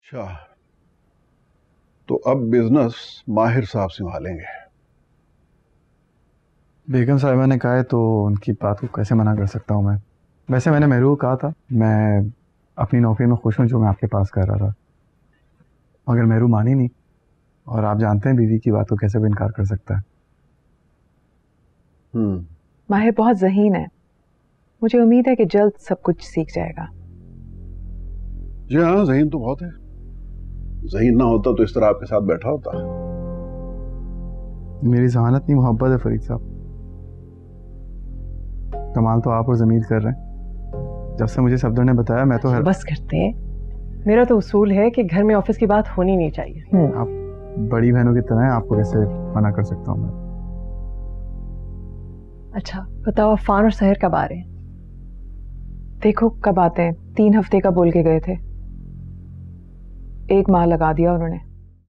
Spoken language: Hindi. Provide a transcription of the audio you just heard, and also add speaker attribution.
Speaker 1: अच्छा, तो अब बिजनेस माहिर साहब संभालेंगे।
Speaker 2: बेगम साहिबा ने कहा है तो उनकी बात को कैसे मना कर सकता हूँ मैं। वैसे मैंने मेहरू को कहा था मैं अपनी नौकरी में खुश हूँ जो मैं आपके पास कर रहा था, मगर मेहरू मानी नहीं। और आप जानते हैं बीवी की बात को कैसे भी इनकार कर सकता है।
Speaker 3: माहिर बहुत ज़हीन है, मुझे उम्मीद है कि जल्द सब कुछ सीख जाएगा।
Speaker 1: जी हाँ, ज़हीन तो बहुत है। ज़हीन ना होता तो इस तरह आपके साथ बैठा होता।
Speaker 2: मेरी जहानत नहीं मोहब्बत है फरीद साहब। कमाल तो आप और ज़मीर कर रहे हैं। जब से मुझे सफदर ने बताया मैं तो
Speaker 3: बस करते हैं। मेरा तो उसूल है कि घर में ऑफिस की बात होनी नहीं चाहिए।
Speaker 2: आप बड़ी बहनों की तरह हैं, आपको कैसे मना कर सकता हूँ मैं।
Speaker 3: अच्छा बताओ, अफान और सहर कब आ रहे हैं? देखो कब आते हैं, 3 हफ्ते का बोल के गए थे, 1 माह लगा दिया उन्होंने।